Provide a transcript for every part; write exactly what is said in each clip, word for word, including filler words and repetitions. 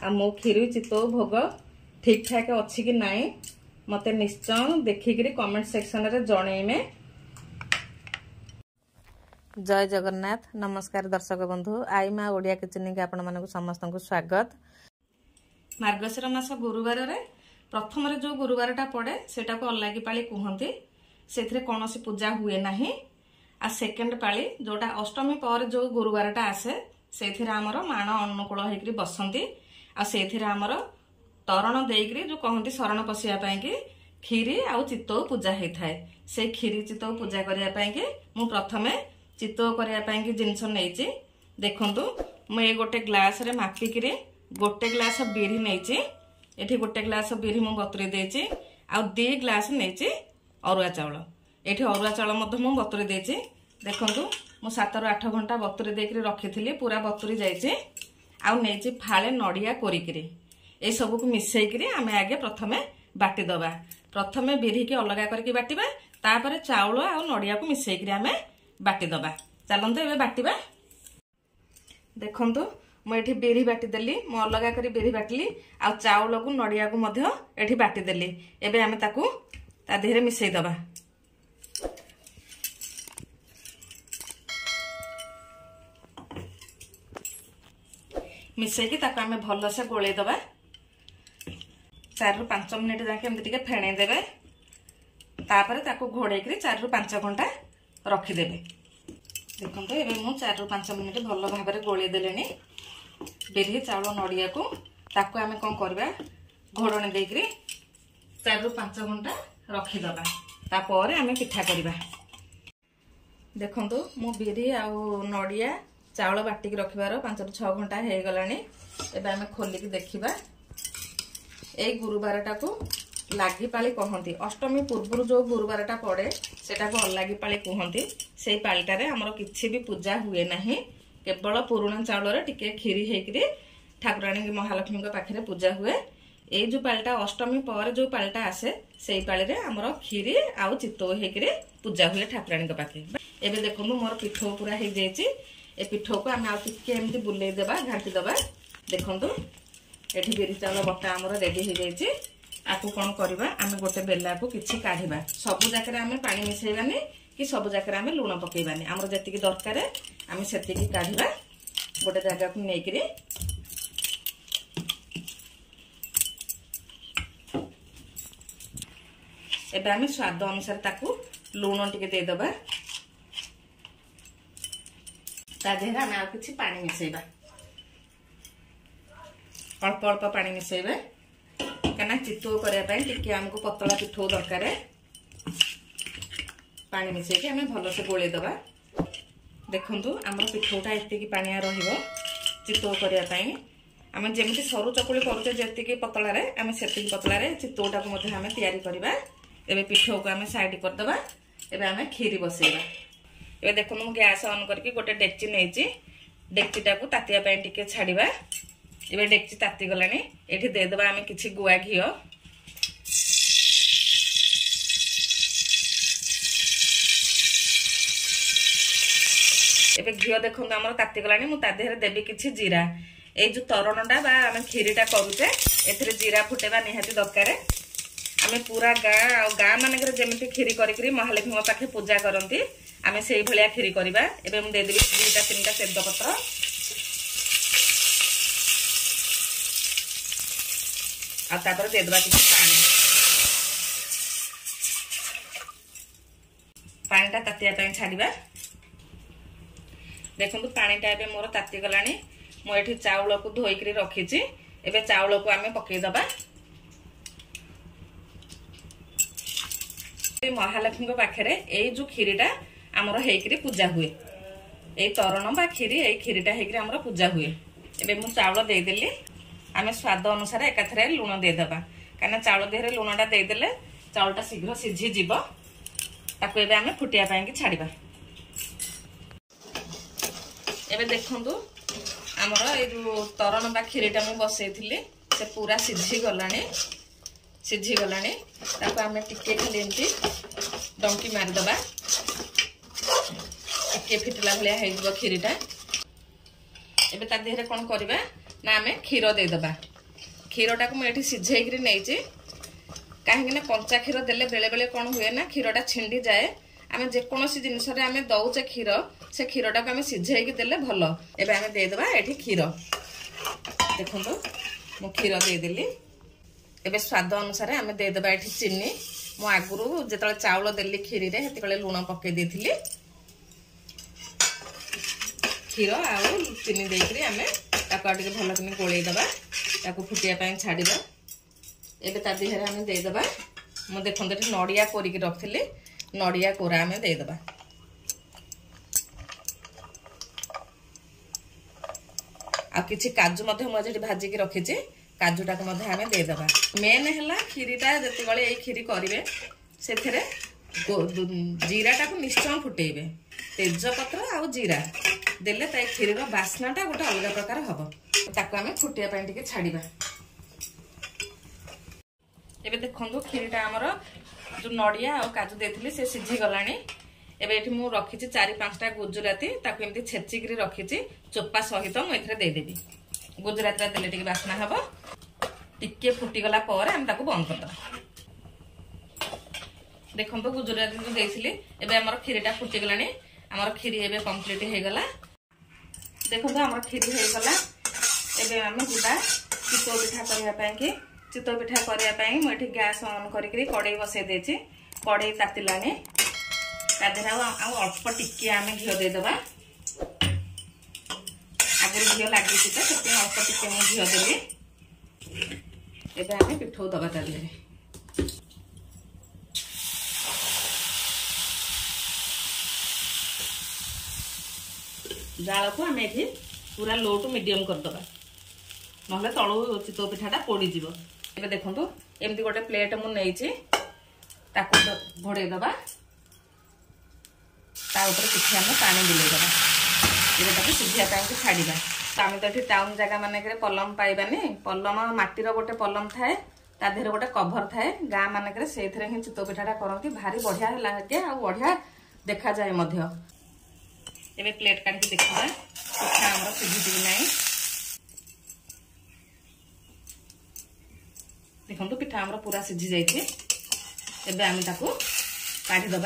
आ मो खीरी चितौ भोग ठीक ठाक अच्छी कि नाई मते निश्चय देखिक कमेंट सेक्शन रे जणैमे। जय जगन्नाथ। नमस्कार दर्शक बंधु, आई माँ ओडिया किचन के आपण मानक समस्त को स्वागत। मार्गशीर मास गुरुवार रे प्रथम रे जो गुरुवारटा पड़े सेटा को अल्लागी पाली कहते, से कौन पूजा हुए नहीं। आ सेकेंड पाली जोटा अष्टमी पर जो गुरुवारटा आसे से आमर माण अनुकूल होकर बसंती। आ से आमर तरण देकरी जो कहती शरण पशिया कि खीरी आउ चितौ पूजा होता है। से खीरी चितौ पूजा करने मु प्रथमे चितौ करने जिनस नहीं। देखु मुझे गोटे ग्लास रे मापिकी गोटे ग्लास बिरी नहीं, ये गोटे ग्लास बिरी मु बतुरी देची। आ दी ग्लास नहीं अरुआ चाउल, ये अरुआ चाउल मु बतुरी देची। देखु मु सात रु आठ घंटा बतुरी देकर रखी थी, पूरा बतुरी जाइए। आउ नहीं फाले नड़िया कोरिकी ये सब को मिसेकरी आम आगे प्रथमे बाटी दबा। प्रथमे बिरी की अलग करके बाटिबा, तापर चाउल आ नड़िया को मिसेकरी आम बाटी दबा। चलते एबे बाटिबा। देखंतु मुझे बिरी बाटिदेली, मु अलग कर बिरी बाटिली। आ चाउल को नड़िया को मध्य एठी बाटिदेली। एबे आम ताकू ता देहरे मिसई दबा। मिसई की ताकू आम भल से गोले दबा। चार रु पांच मिनिट जाके एमती टिके फेणे देबे, तापर ताकू घोड़े चार रु पांच घंटा रखिदेबे। देखो एबे मु चार रु पांच मिनिट भल भाव में गोले देलेनी बिरी चाउल नड़िया को। ताकू आम कौन करबा घोड़णी देकरी चार रु पांच घंटा रखिदबा, तापर आम पिठा करबा। देखंतु मु बिरी आउ नड़िया चाउल बाटिक रखिबार पांच रु छह घंटा हो गलानी। एबे आम खोलिक देखिबा। ए गुरुवारटा को लागी पाली कहती। अष्टमी पूर्व जो गुरुवारटा पड़े सेटा को अल्लागी पाली कहती। से पालीटारे हमर किछि भी पूजा हुए नहीं, केवल पुराणा चाउल टिके खीरी होकर ठाकुराणी महालक्ष्मी पाखे पूजा हुए। ये जो पालीटा अष्टमी पर जो पालीटा आसे से पाली रे हमर खीरी आउ चितौ होकर पूजा हुए ठाकुराणी पाखे। एबे देखो मोर पिठो पूरा हो जाइए। ए पिठो को आम आगे एमती बुले देबा, घाटी दबा। देखंतु एठी बिरी चाउल बटा आमर रेडी हो जाइए। आपको कौन करवा आम गोटे बेला को किसी काढ़ा। सबू जाकर आम पानी मिसेबानी कि सबू जाकर आम लुण पकेबानी। आमर जी दरकार आम से काढ़ा गोटे जगह को लेकर। एबे आम स्वाद अनुसार ताकू लुण टिके देदबा। ता देहरे आम आ किछि पानी मिसेबा, अल्प अल्प पानी मिसेबे कना चितौ करने आमको पतला पिठौ दरकार। पानी मिसेकी आम भल से गोले दबा। देखंतु आमर पिठौटा एतिकी पानिया रहिबो चितौ करने। आम जमी सरू चकुली करुचे जी पतला रे आम से पतला रे चितौटा को मध्य आम तैयारी करबा। एबे पिठौ को आम साइड करदबा। एबे आम खीरी बसेबा। एबे देखो मु गैस ऑन करके गोटे डेक्ची नेची। डेक्चीटा को तातिया पई टिके छाड़ीबा। एबे डेक्ची ताती गलानी। एठी दे देबा आमे किछि गुआ घियो। एबे घियो देखो हमर ताती गलानी। मु ता देहरे देबी किछि जीरा। ए जो तरणटा बा आमे खीरीटा करूचे एथिरे जीरा फुटेबा निहाती दरकार। आमे पूरा गाँ आ गाँ मानकर जेमिति खीरी करिकरी महालक्ष्मी पाखे पूजा करंती आमे सेई भलिया खीरी करबा। एबे मु दे देबी दुईटा तीनटा तेजपत्र। आ तापर दे देबा किछि पानी। पानीटा तातिया पई छाड़ीबा। देखंतु पानीटा एबे मोर ताती गलानी। मु एठी चाउल को धोइकरी रखिछि। एबे चाउल को आमे पकेई दबा। महालक्ष्मी पाखे ए जो खीरीटा आमर हेकरी पूजा हुए। ए तरण बा खीरी ए खीरीटा हेकरी आमर पूजा हुए। एबे मु चाउल दे देली। आम स्वाद अनुसार एकाथरे लुण देदेबा, कहीं चाउल देहरे लुणटा देदेले चाउलटा शीघ्र सीझी जीव। ताकू एबे आमे फुटिया पाई छाड़ीबा। एबे देखंतु आमर ए जो तरण बा खीरीटा मु बसैथिली से पूरा सीझी गलानी। सीझी गलानी ताकू आमे टिके खाली एमती डंकी मारिदबा। टिके फिटला भलिया हेइजबो खीरीटा। एबे ता देहरे कोन करबा ना आमे खीर दे दबा। क्षीरटा को मुझे सिझेक नहीं कहीं कंचा क्षीर देले बेले बेले कौन हुए ना क्षीरटा छिंडी जाए आम जेकोसी जिनस आम दौचे क्षीर से क्षीरटा को आम सिझेक देले भल एबे आम देदेबा एठी क्षीर देखो मु क्षीर देदेली एबे स्वाद अनुसार आम देदेबा एठी चीनी मु आगुरु जेतले चाउल देली खीरी रे हेतले लूण पके देथिली क्षीर आ चीनी देकरी आम ताको आटे भल कि गोल दबा ताको फुटिया पाई छाड़िबा एबे ता देहरे आम देदेबा मु देखो नड़िया कोरिक रखिली नड़िया कोरा आम देदेबा आ किछि काजू मध्य मुझे भाजिक रखी काजूटा को आम देदेबा मेन है खीरीटा जिते बड़े ये खीरी करेंगे से जीराटा को निश्चय फुटेबे तेजपत्र आ जीरा देले ता खीर बास्नाटा गोटे अलग प्रकार हम ताको आम फुटिया टे छाड़ा एबे देखो खीरीटा आमर जो नड़िया और काजू देती से सीझी गलानी एबे एठी मु रखी चार पांचटा गुजराती ताको एमती छेचिक रखी चोपा सहित मुझे देदेवी गुजराती देले टिके बास्ना हम टिके फुटीगला पर आम ताको बंद करदे देखो गुजराती जो देइसिली एबे हमर खीरीटा फुटीगलानी हमर खीरी एबे कंप्लीट हो गला देखो हमर खीरी हो गला एबे आम जिबा चितो पिठा करबा पई कि चितो पिठा करबा पई मु एठी गैस ऑन करिकरी कड़ाई बसै देछि कड़ाई तातिलानी तादेह अल्प टिके आम घी देदेबा आगे घी लगी तो से अल्प टिके घी देली एबे आम पिठौ दबा ता देहरे जाल को आम ये पूरा लो टू मीडियम करदबा ना तलू चितो पिठाटा पोड़ीज ए देखो एमती गोटे प्लेट मुझे ताको घोड़े दबा ता ऊपर किसी आम पानी बुलेदबा ये सिझा टाइम छाड़ा तो आम तो ये टाउन जगह मानक पलम पाइबानी पलम माटीर गोटे पलम थाए ता देहरे गोटे कभर थाए गाँ मानक से ही चितो पिठाटा करती भारी बढ़िया लगे आ बढ़िया देखा जाए मध्य एबे प्लेट काढ़ी देखा पिठा आमर सिझी ना देखो पिठा आमर पूरा सिझी जाइए एबे आम ताको काढ़ीदबा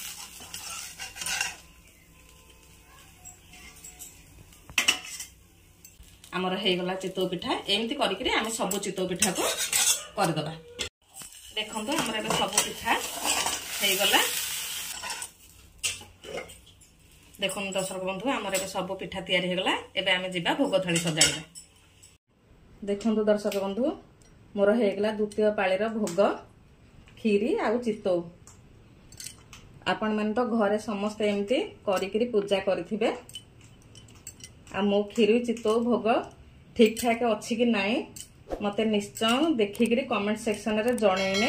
आमर हो गला चितो पिठा एमती करिकरी आम सब चितो पिठा को करदबा देखो आमर एबे सब पिठा हो गला देखो दर्शक बंधु आमर एबे सब पिठा तैयारी हो गला एबे आम जिबा भोग थाली सजाड़िबा देखो दर्शक बंधु मोर हो गला द्वितीय पाळीर भोग खीरी आउ चितो आपण मन तो घरे समस्त एमती करिकरी पूजा करिथिबे आ मो खीरी चितो भोग ठीक ठाक अच्छी कि नाई मते निश्चय देखिक कमेंट सेक्शन रे जणैने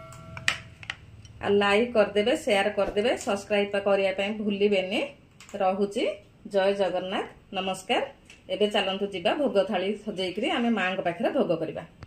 आ लाइक करदेबे शेयर करदेबे सब्सक्राइब करिया पई भूलिबेनी रहुची जय जगन्नाथ नमस्कार एबे चलंतु जिबा भोग थाली सजेइकरी आमे मांग पाखरे भोग करिबा।